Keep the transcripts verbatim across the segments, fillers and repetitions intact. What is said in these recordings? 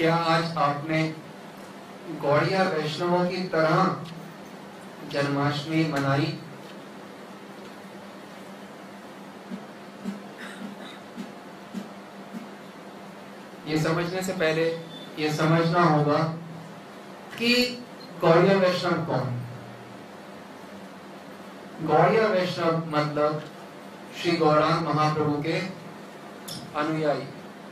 क्या आज आपने गौड़िया वैष्णवों की तरह जन्माष्टमी मनाई? ये समझने से पहले ये समझना होगा कि गौड़िया वैष्णव कौन? गौड़िया वैष्णव मतलब श्री गौरांग महाप्रभु के अनुयायी।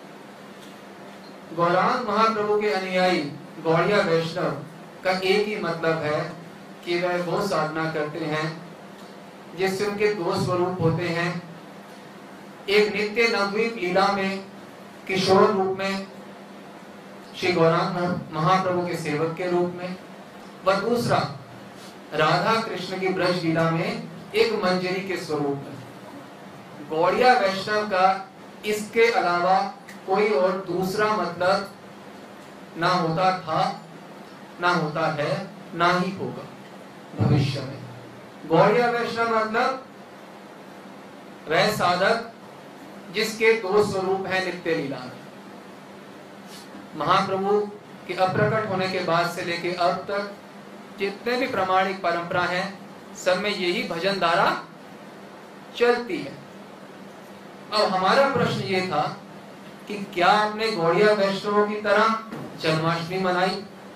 गौरांग महाप्रभु के अनुयायी गौड़िया वैष्णव का एक ही मतलब है कि वह वो साधना करते हैं जिससे उनके दो स्वरूप होते हैं। एक नित्य नवद्वीप लीला में किशोर रूप में श्री गौरांग महाप्रभु के सेवक के रूप में, व दूसरा राधा कृष्ण की ब्रज लीला में एक मंजरी के स्वरूप में। गौड़िया वैष्णव का इसके अलावा कोई और दूसरा मतलब ना होता था, ना होता है, ना ही होगा भविष्य में। गौड़िया वैष्णव मतलब वह साधक जिसके दो स्वरूप हैं नित्य लीला में। महाप्रभु के अप्रकट होने के बाद से लेके अब तक जितने भी प्रामाणिक परंपरा हैं, सब में यही भजन धारा चलती है। अब हमारा प्रश्न ये था कि क्या आपने गौड़िया वैष्णवों की तरह जन्माष्टमी मनाई?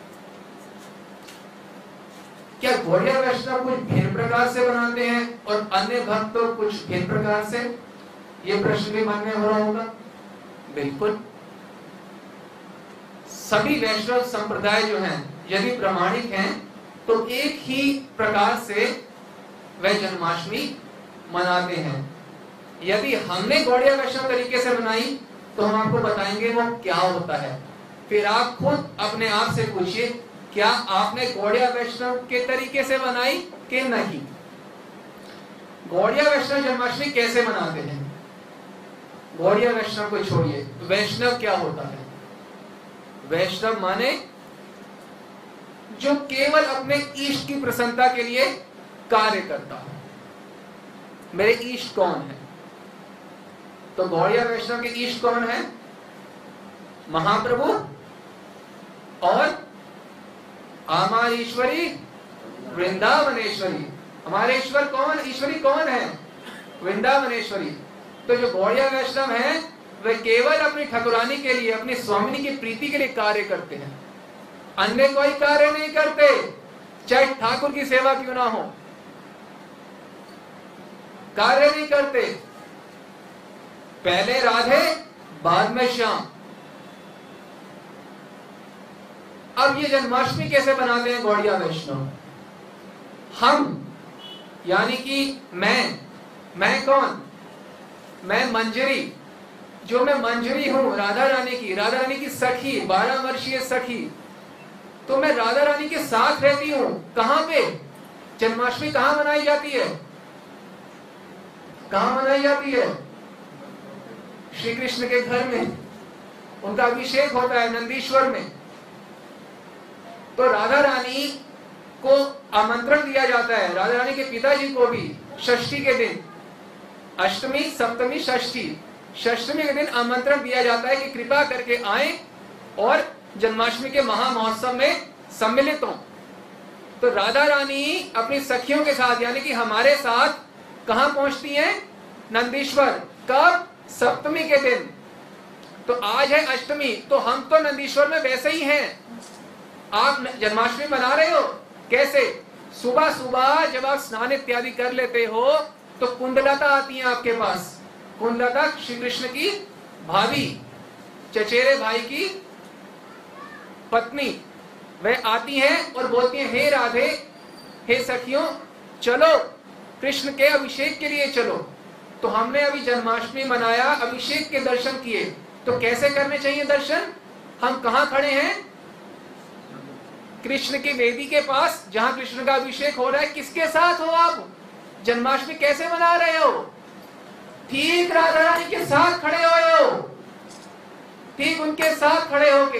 क्या गौड़िया वैष्णव कुछ भिन्न प्रकार से बनाते हैं और अन्य भक्त तो कुछ भिन्न प्रकार से? ये प्रश्न भी मन में हो रहा होगा। बिल्कुल, सभी वैष्णव संप्रदाय जो हैं यदि प्रामाणिक हैं तो एक ही प्रकार से वह जन्माष्टमी मनाते हैं। यदि हमने गौड़िया वैष्णव तरीके से बनाई तो हम आपको बताएंगे वो क्या होता है। फिर आप खुद अपने आप से पूछिए, क्या आपने गौड़िया वैष्णव के तरीके से बनाई कि नहीं? गौड़िया वैष्णव जन्माष्टमी कैसे मनाते हैं? गौड़िया वैष्णव को छोड़िए, वैष्णव क्या होता है? वैष्णव माने जो केवल अपने इष्ट की प्रसन्नता के लिए कार्य करता है। मेरे इष्ट कौन है? तो गौड़िया वैष्णव के इष्ट कौन है? महाप्रभु और हमारी ईश्वरी वृंदावनेश्वरी। हमारे ईश्वर कौन, ईश्वरी कौन है? वृंदावनेश्वरी। तो जो गौड़िया वैष्णव है वे केवल अपनी ठाकुरानी के लिए, अपनी स्वामिनी की प्रीति के लिए कार्य करते हैं, अन्य कोई कार्य नहीं करते, चाहे ठाकुर की सेवा क्यों ना हो, कार्य नहीं करते। पहले राधे बाद में श्याम। अब ये जन्माष्टमी कैसे बनाते हैं गौड़िया वैष्णव? हम यानी कि मैं मैं कौन? मैं मंजरी, जो मैं मंजरी हूं राधा रानी की, राधा रानी की सखी, बारह वर्षीय सखी। तो मैं राधा रानी के साथ रहती हूं। कहां पे? जन्माष्टमी कहां मनाई जाती है? कहां मनाई जाती है? श्री कृष्ण के घर में। उनका अभिषेक होता है नंदीश्वर में। तो राधा रानी को आमंत्रण दिया जाता है, राधा रानी के पिताजी को भी, षष्ठी के दिन, अष्टमी सप्तमी षष्ठी, षष्टमी के दिन आमंत्रण दिया जाता है कि कृपा करके आए और जन्माष्टमी के महामहोत्सव में सम्मिलित हों। तो राधा रानी अपनी सखियों के साथ यानी कि हमारे साथ कहां पहुंचती हैं? नंदीश्वर। कब? सप्तमी के दिन। तो आज है अष्टमी, तो हम तो नंदीश्वर में वैसे ही हैं। आप जन्माष्टमी मना रहे हो कैसे? सुबह सुबह जब आप स्नान इत्यादि कर लेते हो तो कुंडलता आती है आपके पास। कुंडलता श्री कृष्ण की भाभी, चचेरे भाई की पत्नी, वह आती हैं और बोलती हैं, हे राधे, हे सखियों, चलो कृष्ण के अभिषेक के लिए चलो। तो हमने अभी जन्माष्टमी मनाया, अभिषेक के दर्शन किए। तो कैसे करने चाहिए दर्शन? हम कहां खड़े हैं? कृष्ण की वेदी के पास, जहां कृष्ण का अभिषेक हो रहा है। किसके साथ हो आप? जन्माष्टमी कैसे मना रहे हो? ठीक राधा रानी के साथ खड़े हुए हो, ठीक उनके साथ खड़े होके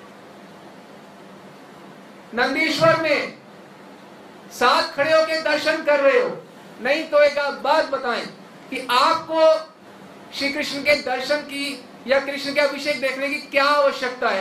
नंदीश्वर में साथ खड़े होके दर्शन कर रहे हो। नहीं तो एक आप बात बताएं कि आपको श्री कृष्ण के दर्शन की या कृष्ण के अभिषेक देखने की क्या आवश्यकता है?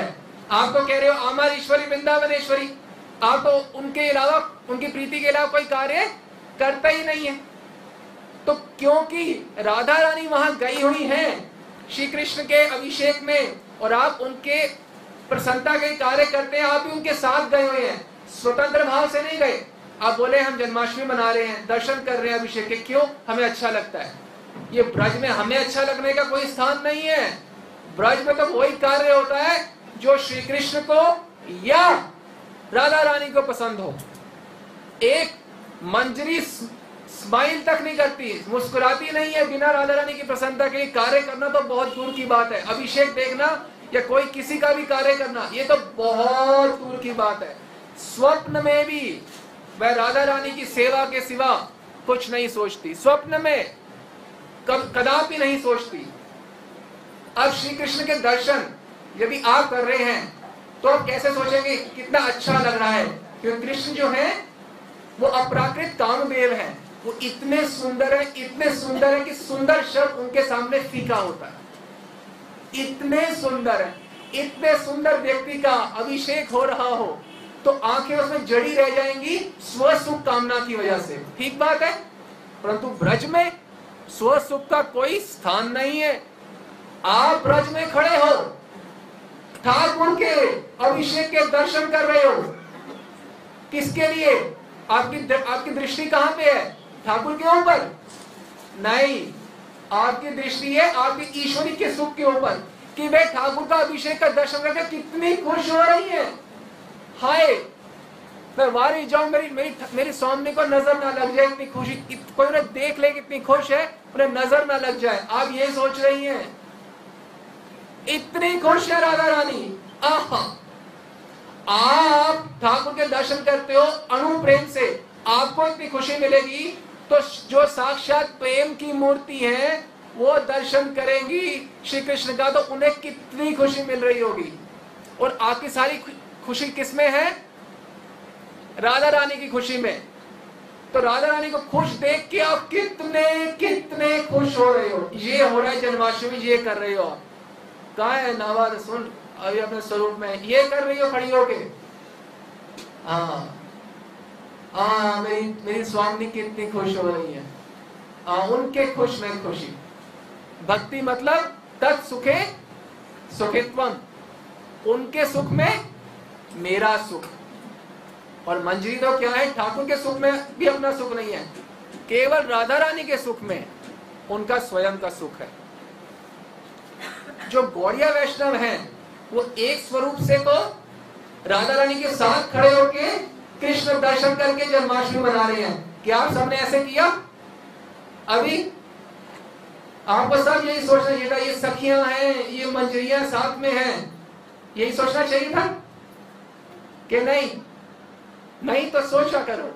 आप तो कह रहे हो अमर ईश्वरी वृंदावनेश्वरी, आप तो उनके अलावा, उनकी प्रीति के अलावा कोई कार्य करता ही नहीं है। तो क्योंकि राधा रानी वहां गई हुई हैं श्री कृष्ण के अभिषेक में, और आप उनके प्रसन्नता के कार्य करते हैं, आप भी उनके साथ गए हुए हैं, स्वतंत्र भाव से नहीं गए। आप बोले हम जन्माष्टमी मना रहे हैं, दर्शन कर रहे हैं अभिषेक के, क्यों? हमें अच्छा लगता है। ये ब्रज में हमें अच्छा लगने का कोई स्थान नहीं है। ब्रज में तो वही कार्य होता है जो श्री कृष्ण को या राधा रानी को पसंद हो। एक मंजरी स्माइल तक नहीं करती, मुस्कुराती नहीं है बिना राधा रानी की प्रसन्नता के। कार्य करना तो बहुत दूर की बात है, अभिषेक देखना या कोई किसी का भी कार्य करना, ये तो बहुत दूर की बात है। स्वप्न में भी वह राधा रानी की सेवा के सिवा कुछ नहीं सोचती, स्वप्न में कब कदापि नहीं सोचती। अब श्री कृष्ण के दर्शन यदि आप कर रहे हैं तो आप कैसे सोचेंगे कितना अच्छा लग रहा है, क्योंकि कृष्ण जो है वो अपराकृत कामदेव है, वो इतने सुंदर है, इतने सुंदर है कि सुंदर शब्द उनके सामने फीका होता है। इतने सुंदर है, इतने सुंदर व्यक्ति का अभिषेक हो रहा हो तो आंखें उसमें जड़ी रह जाएंगी स्व सुख कामना की वजह से, ठीक बात है। परंतु ब्रज में स्व सुख का कोई स्थान नहीं है। आप ब्रज में खड़े हो, ठाकुर के अभिषेक के दर्शन कर रहे हो, किसके लिए? आपकी आपकी दृष्टि कहां पे है? ठाकुर के ऊपर नहीं, आपकी दृष्टि है आपकी ईश्वरी के सुख के ऊपर कि वे ठाकुर का अभिषेक का दर्शन करके कितनी खुश हो रही है। हाय मैं वारी जाऊं, मेरी मेरी मेरी सामने को नजर ना लग जाए, इतनी खुशी, कोई उन्हें देख ले कितनी खुश है, उन्हें नजर ना लग जाए। आप ये सोच रही हैं, इतनी खुश है राधा रानी। आहा, आप ठाकुर के दर्शन करते हो अनुप्रेम से, आपको इतनी खुशी मिलेगी, तो जो साक्षात प्रेम की मूर्ति है वो दर्शन करेंगी श्री कृष्ण का, तो उन्हें कितनी खुशी मिल रही होगी। और आपकी सारी खुशी किसमें है? राधा रानी की खुशी में। तो राधा रानी को खुश देख के आप कितने कितने खुश हो रहे हो। ये हो रहा है जन्माष्टमी, ये कर रहे हो आप। कहा है नावाद सुन अभी अपने स्वरूप में, ये कर रही हो खड़ी होके। हाँ हाँ, मेरी मेरी स्वामी कितनी खुश हो रही है। हाँ, उनके खुश में खुशी। भक्ति मतलब तत् सुखे सुखित्वम, उनके सुख में मेरा सुख। और मंजरी तो क्या है? ठाकुर के सुख में भी अपना सुख नहीं है, केवल राधा रानी के सुख में उनका स्वयं का सुख है। जो गौड़िया वैष्णव हैं वो एक स्वरूप से तो राधा रानी के साथ खड़े होके कृष्ण दर्शन करके जन्माष्टमी मना रहे हैं। क्या आप सबने ऐसे किया? अभी आपको सब यही सोचना चाहिए था, ये सखियां हैं, ये मंजरियां साथ में हैं, यही सोचना चाहिए था कि नहीं? नहीं तो सोचा करो।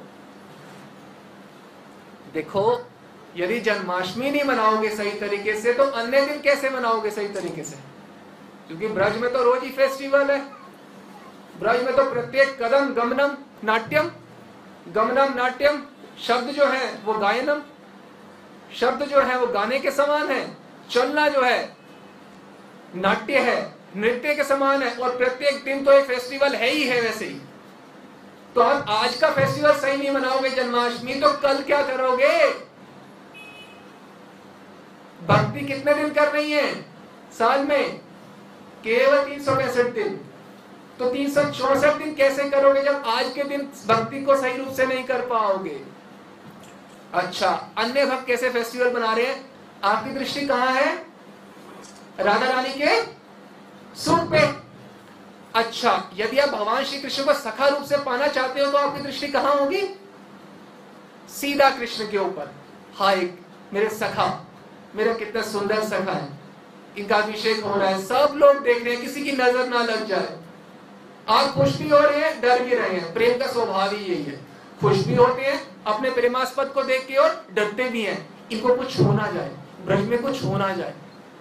देखो, यदि जन्माष्टमी नहीं मनाओगे सही तरीके से तो अन्य दिन कैसे मनाओगे सही तरीके से? क्योंकि ब्रज में तो रोज ही फेस्टिवल है। ब्रज में तो प्रत्येक कदम गमनम नाट्यम, गमनम नाट्यम, शब्द जो है वो गायनम, शब्द जो है वो गाने के समान है, चलना जो है नाट्य है, नृत्य के समान है। और प्रत्येक दिन तो एक फेस्टिवल है ही है वैसे ही। तो आप आज का फेस्टिवल सही नहीं मनाओगे जन्माष्टमी, तो कल क्या करोगे? भक्ति कितने दिन कर रही है साल में? केवल तीन सौ पैंसठ दिन। तो तीन सौ चौसठ दिन कैसे करोगे जब आज के दिन भक्ति को सही रूप से नहीं कर पाओगे? अच्छा, अन्य भक्त कैसे फेस्टिवल बना रहे हैं? आपकी दृष्टि कहां है? राधा रानी के सुख पे। अच्छा, यदि आप भगवान श्री कृष्ण को सखा रूप से पाना चाहते हो तो आपकी दृष्टि कहां होगी? सीधा कृष्ण के ऊपर। हाय मेरे सखा, मेरे कितने सुंदर सखा है, इनका अभिषेक हो रहा है, सब लोग देख रहे हैं, किसी की नजर ना लग जाए। आप खुश भी हो रहे हैं, डर भी रहे हैं। प्रेम का स्वभाव ही यही है, खुश भी होते हैं अपने प्रेमास्पद को देख के और डरते भी हैं, इनको कुछ हो ना जाए, ब्रज में कुछ हो ना जाए।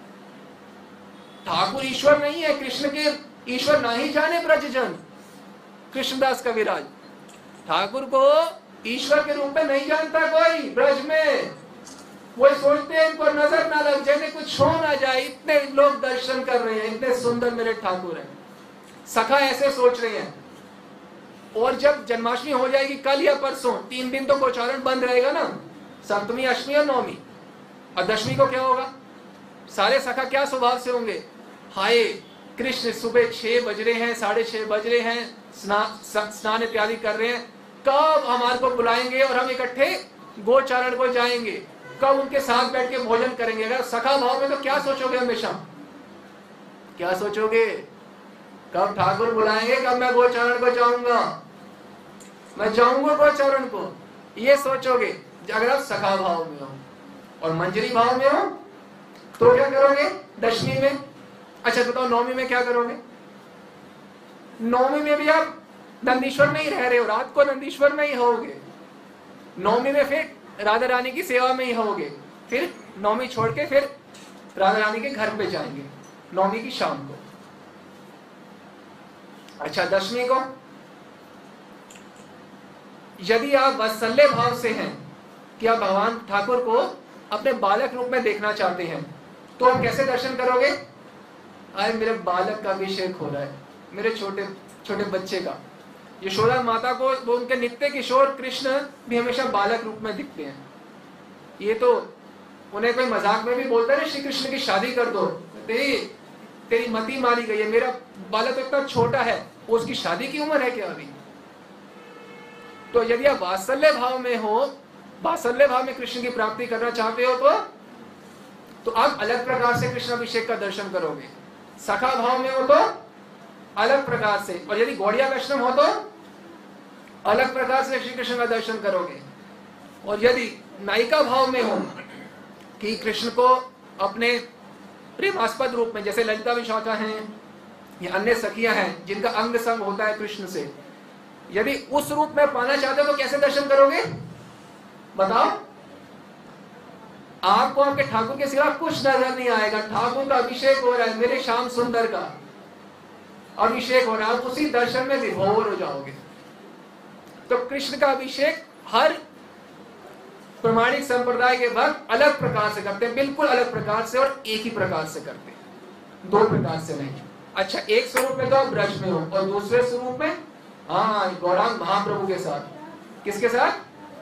ठाकुर ईश्वर नहीं है, कृष्ण के ईश्वर ना ही जाने ब्रजजन। कृष्णदास कविराज ठाकुर को ईश्वर के रूप में नहीं जानता कोई ब्रज में। वो सोचते हैं इनको नजर ना लग जाए, कुछ हो ना जाए, इतने लोग दर्शन कर रहे हैं, इतने सुंदर मेरे ठाकुर हैं। सखा ऐसे सोच रहे हैं। और जब जन्माष्टमी हो जाएगी कल या परसों, तीन दिन तो गोचारण बंद रहेगा ना, सप्तमी, अष्टमी और नवमी। और दशमी को क्या होगा? सारे सखा क्या स्वभाव से होंगे? हाय कृष्ण सुबह छह बज रहे हैं, साढ़े छह बज रहे हैं, स्नान स्नान इत्यादि कर रहे हैं, कब हमारे को बुलाएंगे और हम इकट्ठे गोचारण को जाएंगे, कब उनके साथ बैठ के भोजन करेंगे। अगर सखा भाव में तो क्या सोचोगे? हमेशा क्या सोचोगे? कब ठाकुर बुलाएंगे, कब मैं गोचारण को जाऊंगा, मैं जाऊंगा गोचारण को, ये सोचोगे अगर आप सखा भाव में हो। और मंजरी भाव में हो तो क्या करोगे दशमी में? अच्छा बताओ नौमी में क्या करोगे? नौमी में भी आप नंदीश्वर में ही रह रहे हो, रात को नंदीश्वर में ही होगे। नौमी में फिर राधा रानी की सेवा में ही होगे, फिर नौमी छोड़ के फिर राधा रानी के घर पे जाएंगे नौमी की शाम को। अच्छा दशमी को यदि आप वात्सल्य भाव से हैं कि आप भगवान ठाकुर को अपने बालक रूप में देखना चाहते हैं, तो आप कैसे दर्शन करोगे? अरे मेरे बालक का अभिषेक हो रहा है, मेरे छोटे छोटे बच्चे का। यशोदा माता को वो उनके नित्य किशोर कृष्ण भी हमेशा बालक रूप में दिखते हैं। ये तो उन्हें कोई मजाक में भी बोलता है ना, श्री कृष्ण की शादी कर दो, तेरी तेरी मति मारी गई है, मेरा बालक तो इतना छोटा है, उसकी शादी की उम्र है क्या अभी? तो यदि आप वात्सल्य भाव में हो, वात्सल्य भाव में कृष्ण की प्राप्ति करना चाहते हो, तो तो आप अलग प्रकार से कृष्ण अभिषेक का दर्शन करोगे। सखा भाव में हो तो अलग प्रकार से, और यदि गौड़िया वैष्णव हो तो अलग प्रकार से श्री कृष्ण का दर्शन करोगे। और यदि नायिका भाव में हो कि कृष्ण को अपने प्रेमास्पद रूप में, जैसे ललिता विशाखा हैं या अन्य सखियां हैं जिनका अंग संग होता है कृष्ण से, यदि उस रूप में पाना चाहते हो तो कैसे दर्शन करोगे बताओ? आपको आपके ठाकुर के सिवा कुछ नजर नहीं आएगा। ठाकुर का अभिषेक हो रहा है, मेरे श्याम सुंदर का अभिषेक हो रहा है, आप उसी दर्शन में विभोर हो जाओगे। तो कृष्ण का अभिषेक हर प्रमाणिक संप्रदाय के भक्त अलग प्रकार से करते हैं, बिल्कुल अलग प्रकार से, और एक ही प्रकार से करते हैं, दो प्रकार से नहीं। अच्छा एक स्वरूप में तो आप ब्रज में हो, और दूसरे स्वरूप में हाँ गौरांग महाप्रभु के साथ। किसके साथ?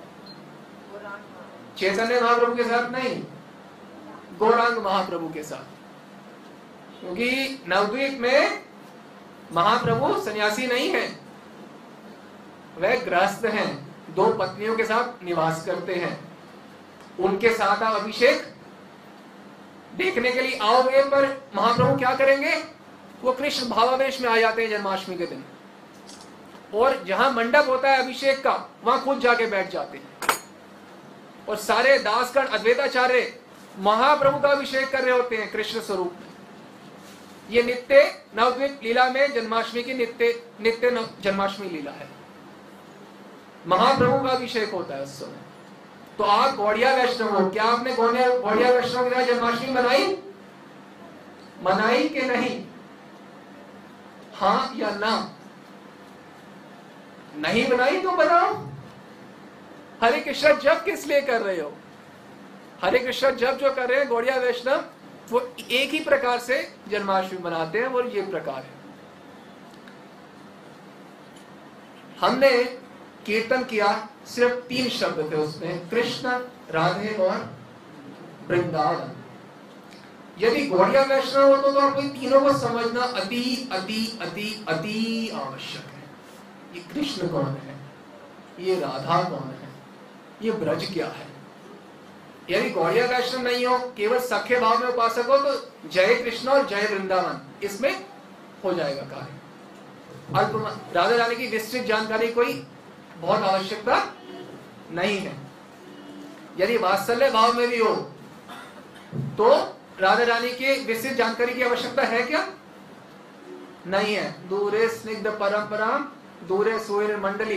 चैतन्य महाप्रभु के साथ नहीं, गौरांग महाप्रभु के साथ। क्योंकि नवद्वीप में महाप्रभु सन्यासी नहीं है, वह गृहस्थ हैं, दो पत्नियों के साथ निवास करते हैं। उनके साथ आप अभिषेक देखने के लिए आओगे, पर महाप्रभु क्या करेंगे? वो कृष्ण भावावेश में आ जाते हैं जन्माष्टमी के दिन, और जहां मंडप होता है अभिषेक का वहां खुद जाके बैठ जाते हैं, और सारे दासगण अद्वैताचार्य महाप्रभु का अभिषेक कर रहे होते हैं कृष्ण स्वरूप में। ये नित्य नवद्वीप लीला में जन्माष्टमी की नित्य नित्य जन्माष्टमी लीला है, महाप्रभु का अभिषेक होता है उस समय। तो आप गौड़िया वैष्णव हो, क्या आपने गौड़िया वैष्णव के साथ जन्माष्टमी मनाई मनाई कि नहीं? हाँ या ना? नहीं बनाई तो बताओ। हरे कृष्ण जप किस लिए कर रहे हो? हरे कृष्ण जप जो कर रहे हैं गौड़िया वैष्णव, वो एक ही प्रकार से जन्माष्टमी मनाते हैं, और ये प्रकार है। हमने कीर्तन किया, सिर्फ तीन शब्द थे उसमें, कृष्ण, राधे और वृंदावन। यदि गौड़िया वैष्णव हो तो, तो आपको तीनों को समझना अति अति अति अति आवश्यक है। ये कृष्ण कौन है, ये राधा कौन है, ये ब्रज क्या है। यदि गौड़िया वैष्णव नहीं हो, केवल सख्य भाव में उपासक हो, तो जय कृष्ण और जय वृंदावन इसमें हो जाएगा कार्य। अल्प राधा रानी की विस्तृत जानकारी कोई बहुत आवश्यकता नहीं है। यदि वात्सल्य भाव में भी हो तो राधा रानी की विस्तृत जानकारी की आवश्यकता है क्या? नहीं है। दूरे स्निग्ध परंपरा, दूरे सूर्य मंडली,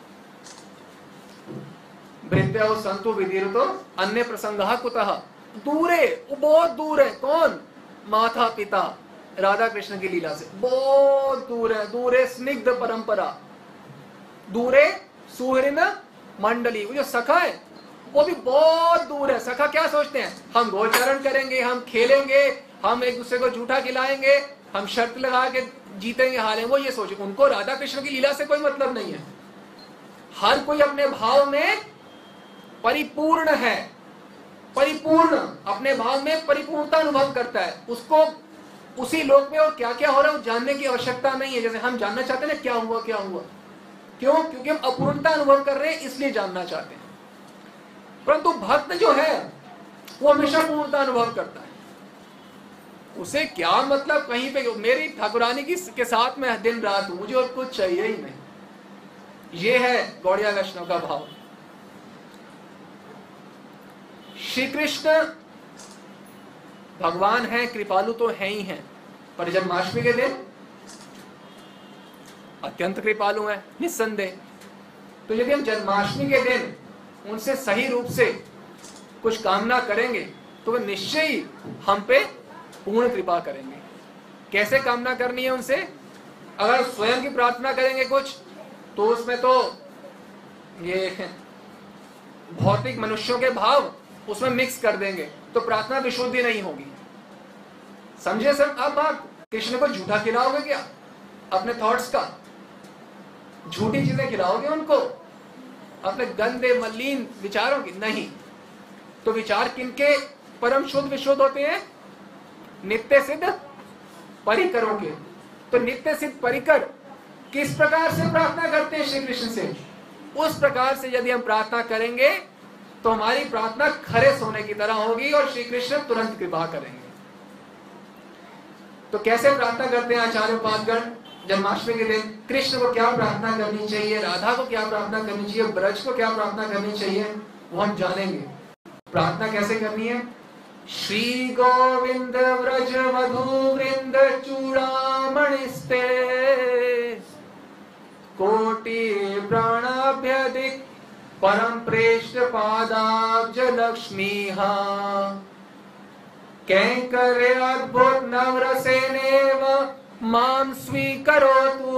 भृत्यो संतु विदीर्तो अन्य प्रसंगः कुतः। दूरे, वो बहुत दूर है। कौन? माता पिता राधा कृष्ण की लीला से बहुत दूर है। दूरे स्निग्ध परंपरा, दूरे सुहृद मंडली, वो जो सखा है वो भी बहुत दूर है। सखा क्या सोचते हैं? हम गोचरण करेंगे, हम खेलेंगे, हम एक दूसरे को जूठा खिलाएंगे, हम शर्त लगा के जीतेंगे हारेंगे, वो ये सोचे, उनको राधा कृष्ण की लीला से कोई मतलब नहीं है। हर कोई अपने भाव में परिपूर्ण है, परिपूर्ण अपने भाव में परिपूर्णता अनुभव करता है। उसको उसी लोक में और क्या क्या हो रहा है वो जानने की आवश्यकता नहीं है। जैसे हम जानना चाहते हैं ना क्या हुआ क्या हुआ, क्यों? क्योंकि हम अपूर्णता अनुभव कर रहे हैं इसलिए जानना चाहते हैं। परंतु भक्त जो है वो हमेशा पूर्णता अनुभव करता है। उसे क्या मतलब कहीं पे मेरी ठाकुरानी की के साथ में दिन रात हूं, मुझे और कुछ चाहिए ही नहीं। ये है गौड़िया वैष्णव का भाव। श्री कृष्ण भगवान है, कृपालु तो है ही हैं, पर जन्माष्टमी के दिन अत्यंत कृपालु है निस्संदेह। तो यदि हम जन्माष्टमी के दिन उनसे सही रूप से कुछ कामना करेंगे तो वह निश्चय ही हम पे पूर्ण कृपा करेंगे। कैसे कामना करनी है उनसे? अगर स्वयं की प्रार्थना करेंगे कुछ तो उसमें तो ये भौतिक मनुष्यों के भाव उसमें मिक्स कर देंगे तो प्रार्थना विशुद्धि नहीं होगी। समझे सर? अब आप कृष्ण को झूठा खिलाओगे क्या? अपने थॉट्स का झूठी चीजें खिलाओगे उनको, अपने गंदे मलिन विचारों की? नहीं। तो विचार किनके परम शुद्ध विशुद्ध होते हैं? नित्य सिद्ध परिकरों के। तो नित्य सिद्ध परिकर किस प्रकार से प्रार्थना करते हैं श्री कृष्ण से? उस प्रकार से यदि हम प्रार्थना करेंगे तो हमारी प्रार्थना खरे सोने की तरह होगी और श्री कृष्ण तुरंत कृपा करेंगे। तो कैसे प्रार्थना करते हैं आचार्य उपासगण जन्माष्टमी के दिन? कृष्ण को क्या प्रार्थना करनी चाहिए, राधा को क्या प्रार्थना करनी चाहिए, ब्रज को क्या प्रार्थना करनी चाहिए, वो हम जानेंगे। प्रार्थना कैसे करनी है? श्री गोविंद व्रज मधु वृंद चूड़ामणिस्ते कोटि प्राणाभ्यधिक परम प्रेष्ठ पादाब्ज लक्ष्मीहा कैंकर्य अद्भुत नवरसेनेव मां स्वीकरोतु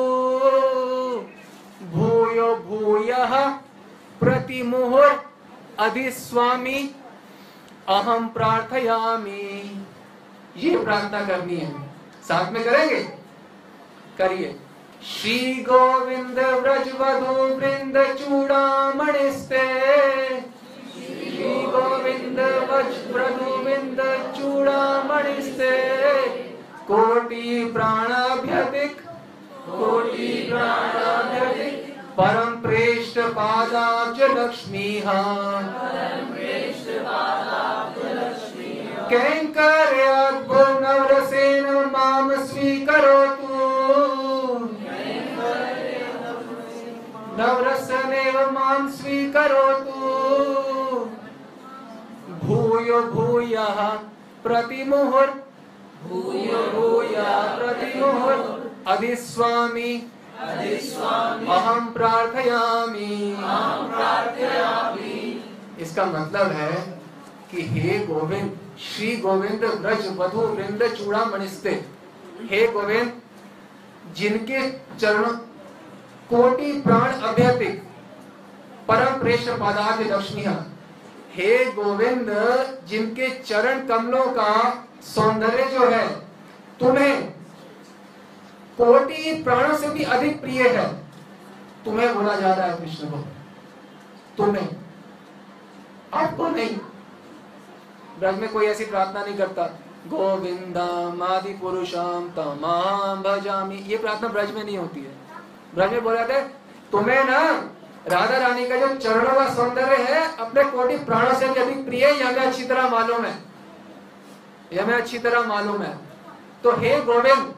भूयो भूयः प्रतिमुहुर अधिस्वामी अहम प्रार्थयामि। ये प्रार्थना करनी है, साथ में करेंगे, करिए। श्री गोविंद व्रज वधु वृंद चूड़ामणिस्ते श्री गोविंद व्रज वधु वृंद चूड़ामणिस्ते कोटि प्राणाभ्यधिक कोटि प्राणाभ्यधिक परम प्रेष्ठ पादाब्ज लक्ष्मीहा कैंकर्य अद्भुत नवरसेन माम स्वीकरोतु नवरसनेव मां स्वीकरोतु भूयो भूयः प्रतिमुहुर भूयो भूयः प्रतिमुहुर अधिस्वामी अहम प्रार्थयामि। इसका मतलब है कि हे गोविंद, श्री गोविंद व्रज वधु वृंद चूड़ामणिस्ते, हे गोविंद जिनके चरण कोटि प्राण अभ्यतिक परम प्रेष्ठ पादाब्ज लक्ष्मीहा, हे गोविंद जिनके चरण कमलों का सौंदर्य जो है तुम्हें कोटि प्राणों से भी अधिक प्रिय है। तुम्हें बोला जा रहा है कृष्ण को, तुम्हें, आपको नहीं। ब्रज में कोई ऐसी प्रार्थना नहीं करता गोविंदम आदि पुरुषम तमाम भजामि, ये प्रार्थना ब्रज में नहीं होती है। ब्रज में बोला जाता है तुम्हें ना राधा रानी का जो चरणों का सौंदर्य है अपने कोटि प्राणों से भी अधिक प्रिय है, यह हमें अच्छी तरह मालूम है, यह हमें अच्छी तरह मालूम है। तो हे गोविंद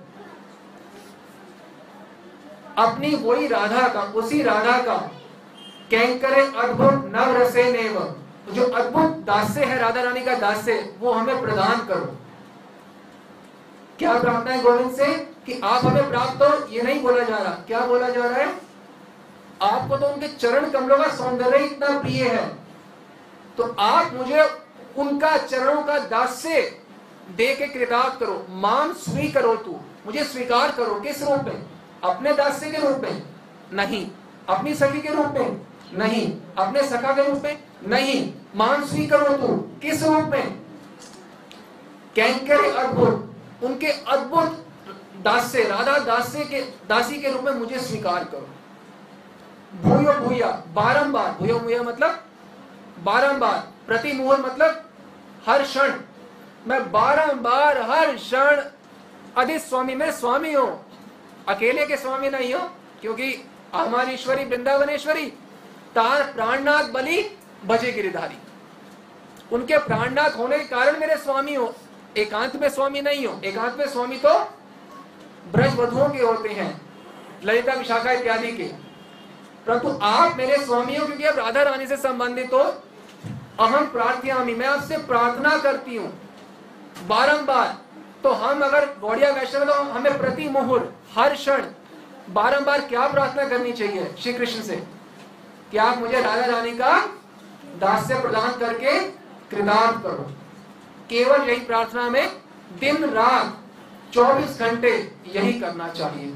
अपनी वही राधा का, उसी राधा का कैंकरे अद्भुत नवरसेनेव, जो अद्भुत दास्य है राधा रानी का दास्य, वो हमें प्रदान करो। क्या प्रार्थना है गोविंद से कि आप हमें प्राप्त हो? ये नहीं बोला जा रहा। क्या बोला जा रहा है? आपको तो उनके चरण कमलों का सौंदर्य इतना प्रिय है, तो आप मुझे उनका चरणों का दास्य दे के कृतार्थ करो। माम स्वीकरो, तू मुझे स्वीकार करो। किस रूप में? अपने दास्य के रूप में नहीं, अपनी सखी के रूप में नहीं, अपने सखा के रूप में नहीं, मान स्वीकरो तू। किस रूप में? कैंकर अद्भुत, उनके अद्भुत दास्य, राधा दास्य के दासी के रूप में मुझे स्वीकार करो। भूयो भूया, बारंबार, भूयो भूया मतलब बारंबार, प्रति मुहूर्त मतलब हर क्षण, मैं बारंबार हर क्षण अधिक स्वामी, मैं स्वामी हूं, अकेले के स्वामी नहीं हो, क्योंकि हमारी ईश्वरी वृंदावनेश्वरी तार प्राणनाथ बलि भजे गिरिधारी, उनके प्राणनाथ होने के कारण मेरे स्वामी हो, एकांत में स्वामी नहीं हो। एकांत में स्वामी तो ब्रज वधुओं के होते हैं, ललिता विशाखा इत्यादि के, परंतु आप मेरे स्वामी हो क्योंकि आप राधा रानी से संबंधित हो। अहम प्रार्थयामि, मैं आपसे प्रार्थना करती हूँ बारंबार। तो हम अगर गौड़िया वैष्णव, तो हमें प्रति मुहूर्त हर क्षण बारंबार क्या प्रार्थना करनी चाहिए श्री कृष्ण से कि आप मुझे राधा रानी का दास्य प्रदान करके कृतार्थ करो। केवल यही प्रार्थना में दिन रात चौबीस घंटे यही करना चाहिए।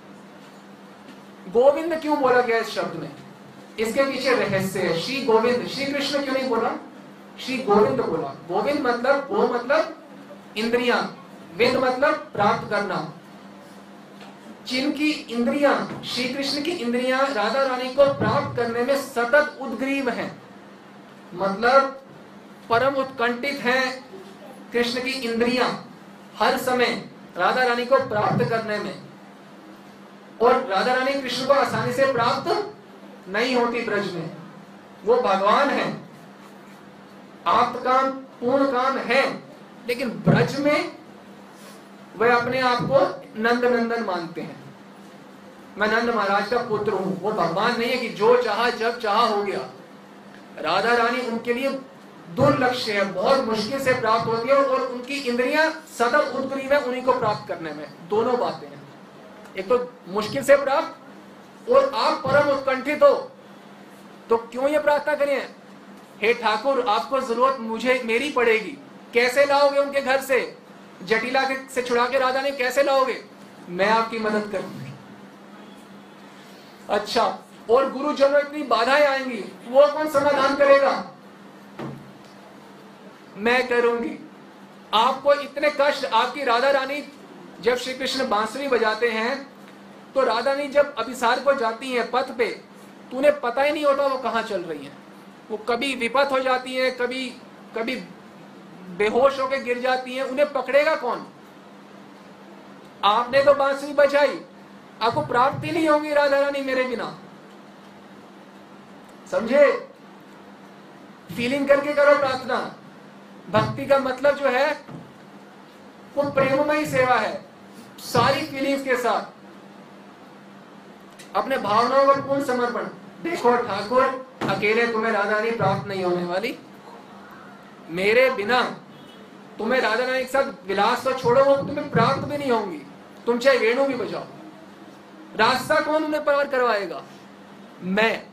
गोविंद क्यों बोला गया इस शब्द में, इसके पीछे रहस्य है। श्री गोविंद, श्री कृष्ण क्यों नहीं बोला, श्री गोविंद बोला। गोविंद मतलब, गो मतलब इंद्रियां, विंद मतलब प्राप्त करना। जिनकी इंद्रियां, श्री कृष्ण की इंद्रियां राधा रानी को प्राप्त करने में सतत उद्ग्रीव हैं, मतलब परम उत्कंठित हैं कृष्ण की इंद्रियां हर समय राधा रानी को प्राप्त करने में। और राधा रानी कृष्ण को आसानी से प्राप्त नहीं होती ब्रज में, वो भगवान है, आप्त काम पूर्ण काम है, लेकिन ब्रज में वह अपने आप को नंद नंदन मानते हैं। मैं नंद महाराज का पुत्र हूं, वो भगवान नहीं है कि जो चाहा जब चाहा हो गया। राधा रानी उनके लिए दुर्लक्ष्य है, बहुत मुश्किल से प्राप्त होती है, और उनकी इंद्रियां सतत उद्ग्रीव है उन्हीं को प्राप्त करने में। दोनों बातें हैं, एक तो मुश्किल से प्राप्त, और आप परम उत्कंठित हो, तो क्यों ये प्रार्थना करें, हे ठाकुर आपको जरूरत मुझे मेरी पड़ेगी, कैसे लाओगे उनके घर से, जटिला के से छुड़ा के राधा ने कैसे लाओगे, मैं आपकी मदद करूंगी। अच्छा, और गुरुजनों इतनी बाधाएं आएंगी, वो कौन समाधान करेगा, मैं करूंगी। आपको इतने कष्ट, आपकी राधा रानी जब श्री कृष्ण बांसुरी बजाते हैं तो राधा रानी जब अभिसार को जाती हैं पथ पे, तो उन्हें पता ही नहीं होता वो कहाँ चल रही हैं। वो कभी विपत हो जाती हैं, कभी कभी बेहोश होकर गिर जाती हैं, उन्हें पकड़ेगा कौन। आपने तो बांसुरी बजाई, आपको प्राप्ति नहीं होगी राधा रानी मेरे बिना, समझे। फीलिंग करके करो प्रार्थना। भक्ति का मतलब जो है वो प्रेममयी सेवा है, सारी फीलिंग्स के साथ, अपने भावनाओं का पूर्ण समर्पण। देखो ठाकुर, अकेले तुम्हें राधा रानी प्राप्त नहीं होने वाली, मेरे बिना तुम्हें राधा रानी के साथ विलास तो छोड़ो, वो तुम्हें प्राप्त भी नहीं होंगी, तुम चाहे वेणु भी बजाओ। रास्ता कौन उन्हें पार करवाएगा, मैं।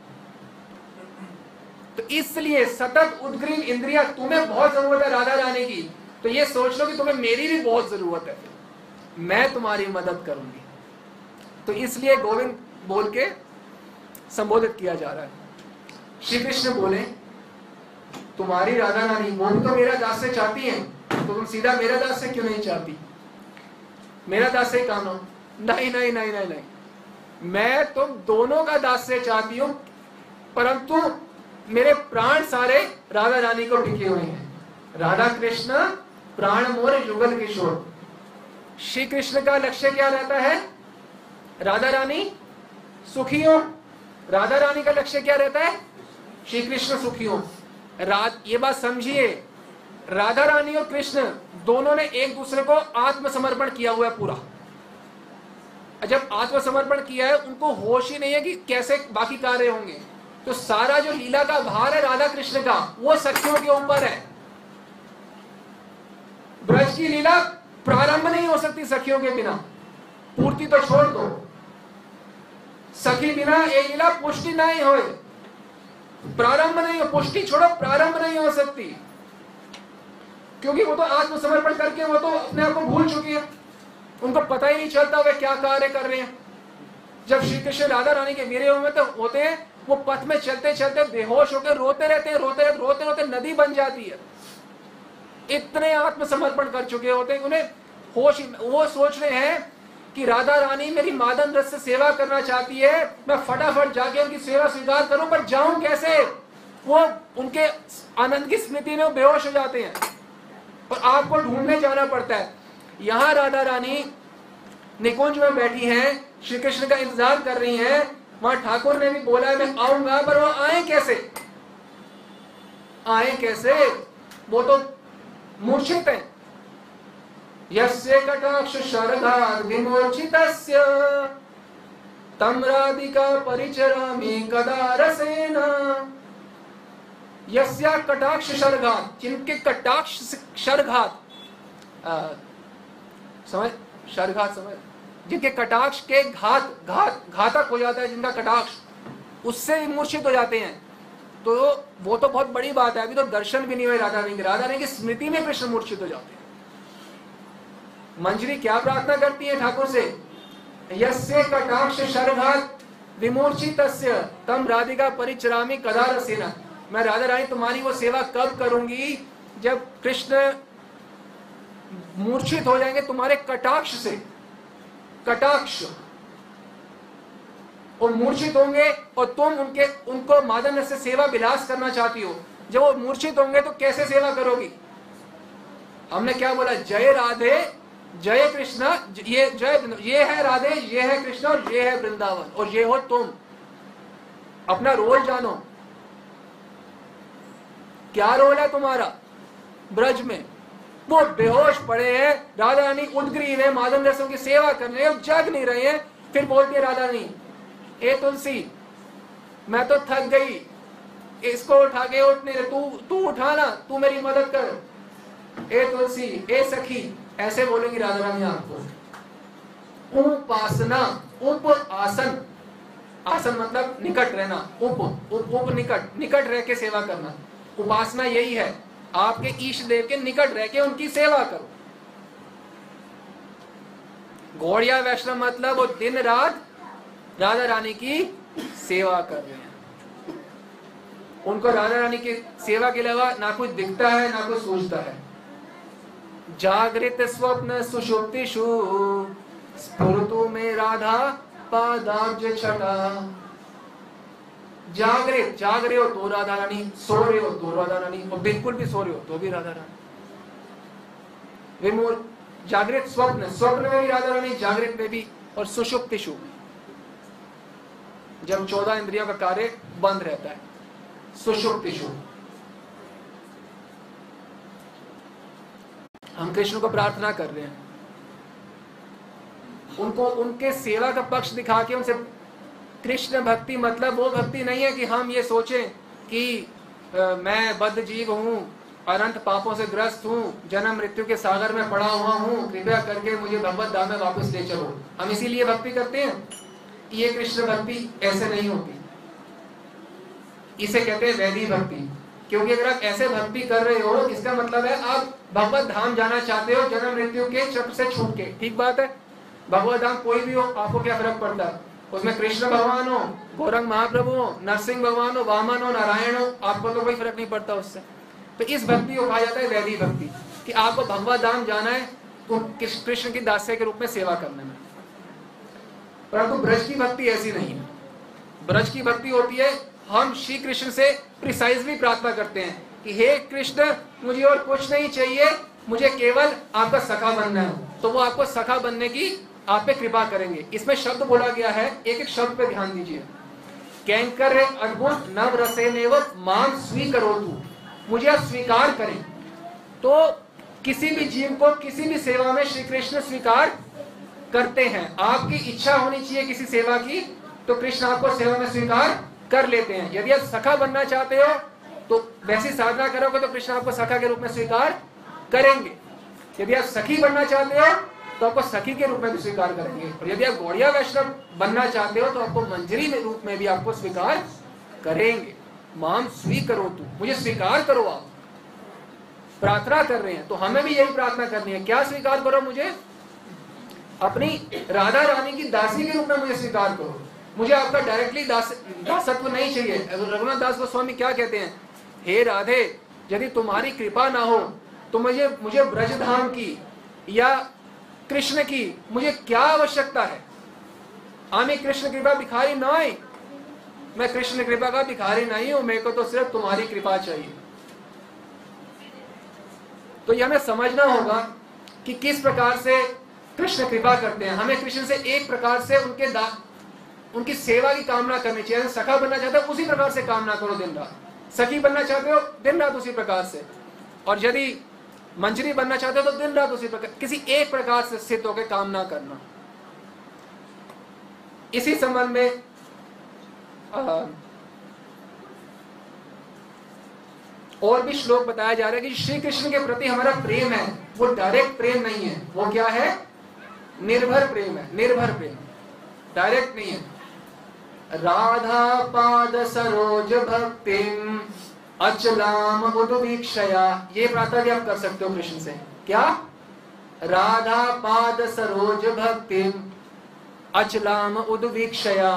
तो इसलिए सतत उद्ग्रीव इंद्रिया, तुम्हें बहुत जरूरत है राधा रानी की, तो ये सोच लो कि तुम्हें मेरी भी बहुत जरूरत है, मैं तुम्हारी मदद करूंगी। तो इसलिए गोविंद बोल के संबोधित किया जा रहा है। श्री कृष्ण बोले तुम्हारी राधा रानी वो भी तो मेरा दास्य चाहती है, तो तुम सीधा मेरा दास्य क्यों नहीं चाहती, मेरा दास्य कानो, नहीं नहीं नहीं नहीं नहीं, मैं तुम दोनों का दास्य चाहती हूं, परंतु मेरे प्राण सारे राधा रानी को टिके हुए हैं। राधा कृष्ण प्राण मोर युगल किशोर। श्री कृष्ण का लक्ष्य क्या रहता है, राधा रानी सुखी हो। राधा रानी का लक्ष्य क्या रहता है, श्री कृष्ण सुखी हो। रात ये बात समझिए, राधा रानी और कृष्ण दोनों ने एक दूसरे को आत्मसमर्पण किया हुआ है पूरा। जब आत्मसमर्पण किया है, उनको होश ही नहीं है कि कैसे बाकी कार्य होंगे। तो सारा जो लीला का भार है राधा कृष्ण का, वो सखियों के ऊपर है। ब्रज की लीला प्रारंभ नहीं हो सकती सखियों के बिना, पूर्ति तो छोड़ दो, सखी बिना ये लीला पुष्टि नहीं हो, प्रारंभ नहीं हो, पुष्टि छोड़ो, प्रारंभ नहीं हो सकती, क्योंकि वो तो आत्मसमर्पण करके वो तो अपने आप को भूल चुकी है, उनको पता ही नहीं चलता वे क्या कार्य कर रहे हैं। जब श्री कृष्ण राधा रानी के वीरे में तो होते हैं, वो पथ में चलते चलते बेहोश होकर रोते रहते हैं, रोते रहते रोते रोते नदी बन जाती है। इतने आत्मसमर्पण कर चुके होते हैं, उन्हें होश, वो सोच रहे हैं कि राधा रानी मेरी मादन रस से सेवा करना चाहती है, मैं फटाफट जाके उनकी सेवा स्वीकार करूं, पर जाऊं कैसे? वो उनके आनंद की स्मृति में वो बेहोश हो जाते हैं और आपको ढूंढने जाना पड़ता है। यहां राधा रानी निकुंज में बैठी हैं, श्री कृष्ण का इंतजार कर रही हैं। वहां ठाकुर ने भी बोला मैं आऊंगा, पर वो आए कैसे? आए कैसे? वो तो मूर्छित है। यस्य कटाक्ष शरघात् विमूर्छितस्य तं राधिका परिचरामि कदा रसेन। यस्या कटाक्ष शरघात्, जिनके कटाक्ष शरघात समझ शरघात समझ जिनके कटाक्ष के घात घात घातक हो जाता है, जिनका कटाक्ष उससे मूर्छित हो जाते हैं, तो वो तो बहुत बड़ी बात है। अभी तो दर्शन भी नहीं हुए राधा रानी के, राधा रानी की स्मृति में कृष्ण मूर्छित हो जाते हैं। मंजरी क्या प्रार्थना करती है ठाकुर से? यस्य कटाक्ष शरघात् विमूर्छितस्य तम राधिका परिचरामि कदा रसेन। मैं राधा रानी तुम्हारी वो सेवा कब करूंगी जब कृष्ण मूर्छित हो जाएंगे तुम्हारे कटाक्ष से। कटाक्ष, और मूर्छित होंगे और तुम उनके उनको मादन रस से सेवा विलास करना चाहती हो। जब वो मूर्छित होंगे तो कैसे सेवा करोगी? हमने क्या बोला? जय राधे जय कृष्ण, ये जय ये है राधे, ये है कृष्ण और ये है वृंदावन और ये हो तुम। अपना रोल जानो, क्या रोल है तुम्हारा ब्रज में? वो बेहोश पड़े हैं, राधा रानी उद्ग्रीव है, मादन रसों की सेवा कर रहे हैं, जग नहीं रहे हैं। फिर बोलती है राधा रानी, ए तुलसी मैं तो थक गई, इसको उठा के उठ नहीं रहे, तू तू उठाना, तू मेरी मदद कर। ए तुलसी, ए सखी, ऐसे बोलेंगी राधा रानी आपको। उपासना, उप आसन, आसन मतलब निकट रहना, उप उप उप निकट, निकट रह के सेवा करना। उपासना यही है, आपके ईश देव के निकट रह के उनकी सेवा करो। गौड़िया वैष्णव मतलब वो दिन रात राधा रानी की सेवा कर रहे हैं। उनको राधा रानी की सेवा के अलावा ना कुछ दिखता है ना कुछ सोचता है। जागृत स्वप्न सुषुप्तिषु स्फुरतु में राधा पादाब्ज छटा। जागृत, जाग रहे हो तो राधा रानी, सो रहे हो तो राधा रानी, और बिल्कुल भी सो रहे हो तो भी राधा रानी। विमूल जागृत स्वप्न, स्वप्न में भी राधा रानी, जागृत में भी, और सुषुप्तिषु जब चौदह इंद्रियों का कार्य बंद रहता है, सुषुप्तिषु। हम कृष्ण को प्रार्थना कर रहे हैं, उनको उनके सेवा का पक्ष दिखा के उनसे कृष्ण भक्ति मतलब वो भक्ति नहीं है कि हम ये सोचें कि आ, मैं बद्ध जीव हूँ, अनंत पापों से ग्रस्त हूँ, जन्म मृत्यु के सागर में पड़ा हुआ हूँ, कृपया करके मुझे भगवत धाम में वापस ले चलो। हम इसीलिए भक्ति करते हैं। ये कृष्ण भक्ति ऐसे नहीं होती, इसे कहते हैं वैदिक भक्ति। क्योंकि अगर आप ऐसे भक्ति कर रहे हो, इसका मतलब है आप भगवत धाम जाना चाहते हो जन्म मृत्यु के चक्र से छूट के। ठीक बात है, भगवत धाम कोई भी हो, आपको क्या फर्क पड़ता है? उसमें कृष्ण भगवान हो, गौरंग महाप्रभु हो, नरसिंह भगवान हो, वामन हो, नारायण हो, आपको तो कोई फर्क नहीं पड़ता उससे। तो इस भक्ति को कहा जाता है वैदिक भक्ति, कि आपको भगवत धाम जाना है तो कृष्ण की दास्य के रूप में सेवा करने में। परंतु ब्रज की भक्ति ऐसी नहीं है। ब्रज की भक्ति होती है, हम श्री कृष्ण से प्रिसाइजली प्रार्थना करते हैं कि हे कृष्ण, मुझे और कुछ नहीं चाहिए, मुझे केवल आपका सखा बनना है। तो वो आपको सखा बनने की आप पे कृपा करेंगे। इसमें शब्द बोला गया है, एक एक शब्द पे ध्यान दीजिए। कैंकर अद्भुत नव रसेनेव माम स्वीकरोतु, मुझे आप स्वीकार करें। तो किसी भी जीव को किसी भी सेवा में श्री कृष्ण स्वीकार करते हैं। आपकी इच्छा होनी चाहिए किसी सेवा की, तो कृष्ण आपको सेवा में स्वीकार कर लेते हैं। यदि आप सखा बनना चाहते हो तो वैसी साधना करोगे तो कृष्ण आपको सखा के रूप में स्वीकार करेंगे। यदि आप सखी बनना चाहते हो तो आपको सखी के रूप में भी स्वीकार करेंगे, और यदि आप गौड़िया वैष्णव बनना चाहते हो तो आपको मंजरी के रूप में भी आपको स्वीकार करेंगे। माम स्वीकरोतु, मुझे स्वीकार करो। आप प्रार्थना कर रहे हैं तो हमें भी यही प्रार्थना करनी है। क्या स्वीकार करो? मुझे अपनी राधा रानी की दासी के रूप में मुझे स्वीकार करो। मुझे आपका डायरेक्टली दास दासत्व नहीं चाहिए। रघुनाथ दास गोस्वामी क्या कहते हैं? हे राधे, यदि तुम्हारी कृपा ना हो तो मुझे मुझे ब्रजधाम की या कृष्ण की मुझे क्या आवश्यकता है? आमी कृष्ण कृपा भिखारी नहीं, मैं कृष्ण कृपा का भिखारी नहीं हूं, मेरे को तो सिर्फ तुम्हारी कृपा चाहिए। तो ये हमें समझना होगा कि किस प्रकार से कृष्ण कृपा करते हैं। हमें कृष्ण से एक प्रकार से उनके दा उनकी सेवा की कामना करनी चाहिए। सखा बनना चाहते हो उसी प्रकार से कामना करो दिन रात, सखी बनना चाहते हो दिन रात उसी प्रकार से, और यदि मंजरी बनना चाहते हो तो दिन रात उसी प्रकार, किसी एक प्रकार से स्थित होकर कामना करना। इसी संबंध में आ, और भी श्लोक बताया जा रहा है कि श्री कृष्ण के प्रति हमारा प्रेम है वो डायरेक्ट प्रेम नहीं है, वो क्या है? निर्भर प्रेम है। निर्भर प्रेम, डायरेक्ट नहीं है। राधा पाद सरोज भक्तिम अचलाम उद्वीक्षया, ये प्रार्थना भी आप कर सकते हो कृष्ण से। क्या? राधा पाद सरोज भक्तिम अचलाम उद्वीक्षया।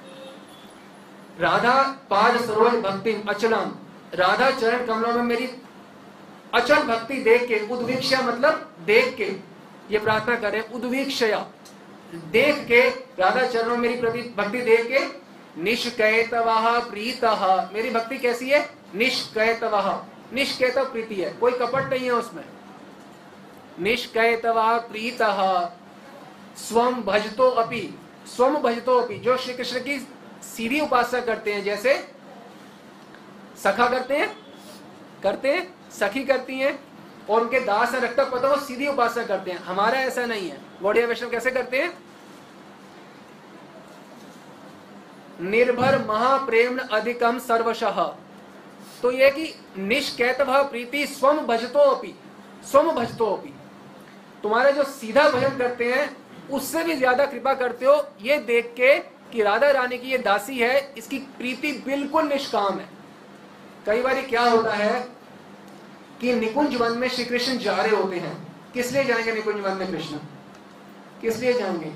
राधा पाद सरोज भक्तिम अचलाम, राधा चरण कमलों में मेरी अचल भक्ति देख के, उद्वीक्षा मतलब देख के, ये प्रार्थना करें उद्वीक्षया, देख के राधा चरणों में मेरी प्रति भक्ति देख के, निष्कैतवः प्रीतः, मेरी भक्ति कैसी है? निष्कैतवः, निष्कैतव प्रीति है, कोई कपट नहीं है उसमें। निष्कैतवः प्रीतः स्वम भजतो अपि, स्वम भजतो अपि, जो श्री कृष्ण की सीधी उपासना करते हैं, जैसे सखा करते हैं करते हैं सखी करती हैं, और उनके दास है रक्त पता वो सीधी उपासना करते हैं। हमारा ऐसा नहीं है। गौड़िया वैष्णव कैसे करते हैं? निर्भर महाप्रेम अधिकम सर्वशः, तो ये कि निष्कैतवः प्रीति स्वम भजतो अपि, स्वम भजतो अपि, तुम्हारा जो सीधा भजन करते हैं उससे भी ज्यादा कृपा करते हो, ये देख के कि राधा रानी की ये दासी है, इसकी प्रीति बिल्कुल निष्काम है। कई बार क्या होता है कि निकुंज वन में श्री कृष्ण जा रहे होते हैं। किस लिए जाएंगे निकुंज वन में कृष्ण? किस लिए जाएंगे?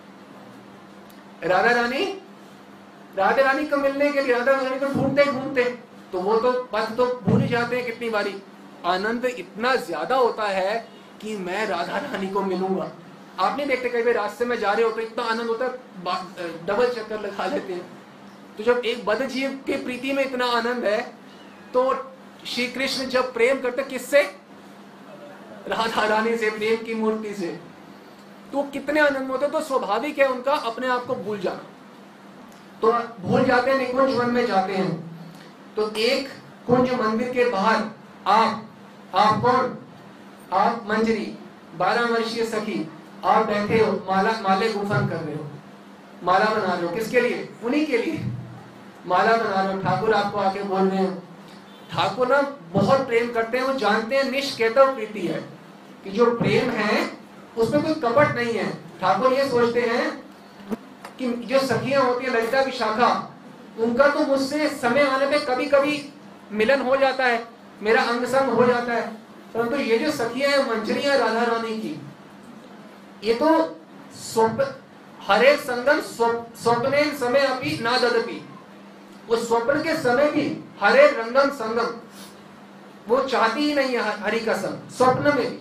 राधा रानी राधा रानी को मिलने के लिए, राधा रानी को ढूंढते ढूंढते तो वो तो पथ तो भूल ही जाते हैं कितनी बारी। आनंद इतना ज्यादा होता है कि मैं राधा रानी को मिलूंगा। आप नहीं देखते कई बार रास्ते में जा रहे हो तो इतना आनंद होता है, डबल चक्कर लगा लेते हैं। तो जब एक बद्ध जीव की प्रीति में इतना आनंद है, तो श्री कृष्ण जब प्रेम करते किससे? राधा रानी से, प्रेम की मूर्ति से, तो कितने आनंद होते। तो स्वाभाविक है उनका अपने आप को भूल जाना। तो भूल जाते हैं, निकुंज वन में जाते हैं। तो एक कुंज मंदिर के बाहर आप आप कौन? आप मंजरी, बारह वर्षीय सखी, आप बैठे हो, माला माले गुफन कर रहे हो, माला बना रहे हो। किसके लिए? उन्हीं के लिए माला बना रहे हो। ठाकुर आपको आके बोल रहे हैं। ठाकुर ना बहुत प्रेम करते हैं, वो जानते हैं निष्कैतव प्रीति है, कि जो प्रेम है उसमें कोई कपट नहीं है। ठाकुर ये सोचते हैं कि जो सखियां होती है ललिता विशाखा, उनका तो मुझसे समय आने पे कभी कभी मिलन हो जाता है, मेरा अंग संग हो जाता है, परंतु ये जो सखियां हैं मंजरियां राधा रानी की, ये तो स्वप्न हरे संगम स्वप्ने समय अपनी ना ददपी, वो स्वप्न के समय भी हरे रंगम संगम वो चाहती ही नहीं है हरि का संग, स्वप्न में भी।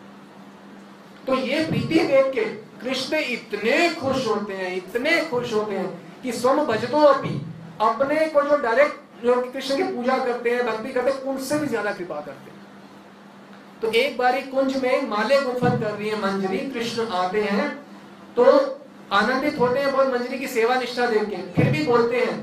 तो ये प्रीति देख के कृष्ण इतने खुश होते हैं, इतने खुश होते हैं कि स्वम भजतो अपि, अपने को जो डायरेक्ट जो कृष्ण की पूजा करते हैं, भक्ति करते हैं, उनसे भी ज्यादा कृपा करते हैं। तो एक बारी कुंज में माले गुफन कर रही है मंजरी, कृष्ण आते हैं तो आनंदित होते हैं बहुत मंजरी की सेवा निष्ठा देख के। फिर भी बोलते हैं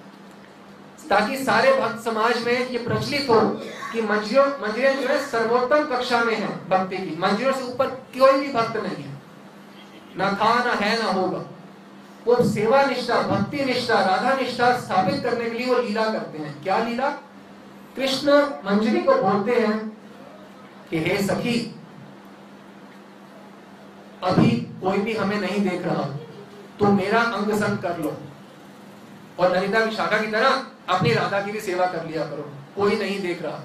ताकि सारे भक्त समाज में ये प्रचलित हो कि मंजरियों मंजरियां जो है सर्वोत्तम कक्षा में है भक्ति की, मंजरियों से ऊपर कोई भी भक्त नहीं है, ना था ना है ना होगा। वो सेवा निष्ठा, भक्ति निष्ठा, राधा निष्ठा स्थापित करने के लिए वो लीला करते हैं। क्या लीला? कृष्ण मंजरी को बोलते हैं कि हे सखी, अभी कोई भी हमें नहीं देख रहा, तो मेरा अंग संग कर लो और ललिता विशाखा की तरह अपनी राधा की भी सेवा कर लिया करो, कोई नहीं देख रहा।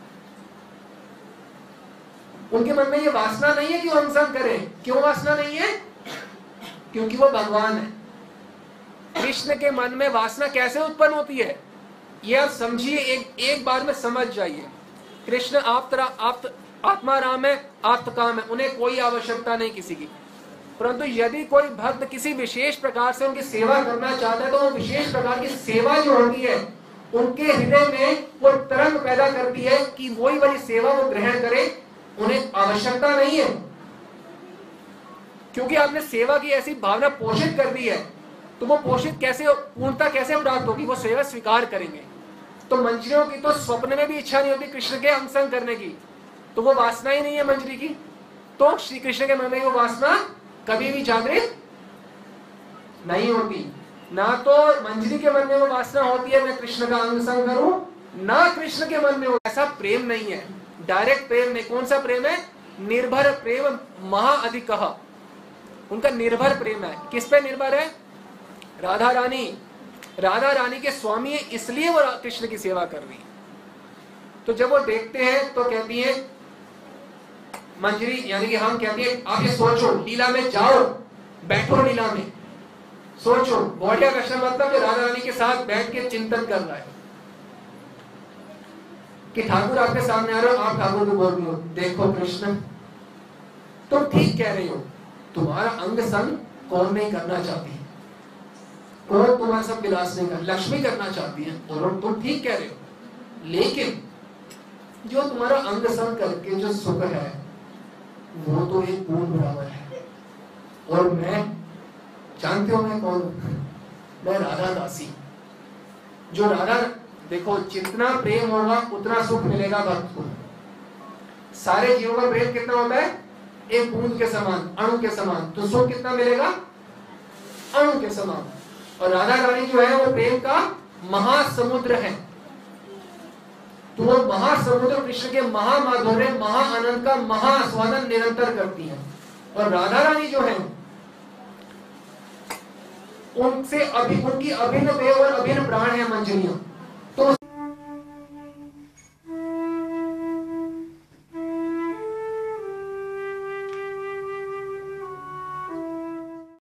उनके मन में ये वासना नहीं है कि वो अंग संग करें। क्यों वासना नहीं है? क्योंकि वो भगवान है। कृष्ण के मन में वासना कैसे उत्पन्न होती है ये आप समझिए, एक एक बार में समझ जाइए। कृष्ण आप तरह आप आत्मा राम है, आत्मकाम है, उन्हें कोई आवश्यकता नहीं किसी की। परंतु यदि कोई भक्त किसी विशेष प्रकार से उनकी सेवा करना चाहता है तो वो विशेष प्रकार की सेवा जो होती है उनके हृदय में वो तरंग पैदा करती है कि वही वाली सेवा वो ग्रहण करे। उन्हें आवश्यकता नहीं है, क्योंकि आपने सेवा की ऐसी भावना पोषित कर दी है, तो वो पोषित कैसे, पूर्णता कैसे प्राप्त होगी, वो सेवा स्वीकार करेंगे। तो मंजरियों की तो स्वप्न में भी इच्छा नहीं होती कृष्ण के अंग संग करने की, तो वो वासना ही नहीं है मंजरी की, तो श्री कृष्ण के मन में वो वासना कभी भी जागृत नहीं होती। ना तो मंजरी के मन में वो वासना होती है मैं कृष्ण का अंग संग करूं, ना कृष्ण के मन में वो, ऐसा प्रेम नहीं है, डायरेक्ट प्रेम नहीं। कौन सा प्रेम है? निर्भर प्रेम महाअधिक, उनका निर्भर प्रेम है। किस पे निर्भर है? राधा रानी, राधा रानी के स्वामी है, इसलिए वो कृष्ण की सेवा कर रही है। तो जब वो देखते हैं तो कहती है मंजरी, यानी कि हम कहते हैं आप ये सोचो, लीला में जाओ, बैठो लीला में, सोचो। बौढ़िया कृष्ण मतलब राधा रानी के साथ बैठ के चिंतन कर रहा है कि ठाकुर आपके सामने आ रहे हो, आप ठाकुर को बोल रही हो देखो कृष्ण तुम ठीक कह रही हो, तुम्हारा अंग संग कौन नहीं करना चाहती, कौन तुम्हारा सब विलास नहीं कर, लक्ष्मी करना चाहती है, और तुम ठीक कह रहे हो, लेकिन जो तुम्हारा अंग संग करके जो सुख है वो तो एक बूंद बराबर है। और मैं, जानते हो मैं कौन? मैं राधा दासी। जो राधा, देखो जितना प्रेम होगा उतना सुख मिलेगा भक्त को। सारे जीवों का प्रेम कितना होता है? एक बूंद के समान, अणु के समान। तो सुख कितना मिलेगा? अणु के समान। और राधा रानी जो है वो प्रेम का महासमुद्र है। तो वो महासमुद्र कृष्ण के महामाधुर्य, महाआनंद का महास्वादन निरंतर करती है। और राधा रानी जो है उनसे अभी, उनकी अभिन्न देव और अभिन्न प्राण है मंजरियां।